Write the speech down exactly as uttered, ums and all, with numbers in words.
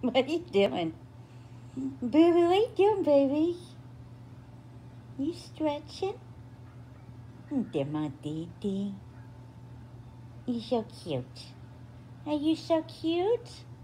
What are you doing? Baby, what are you doing, baby? You stretching? There, my baby. You're so cute. Are you so cute?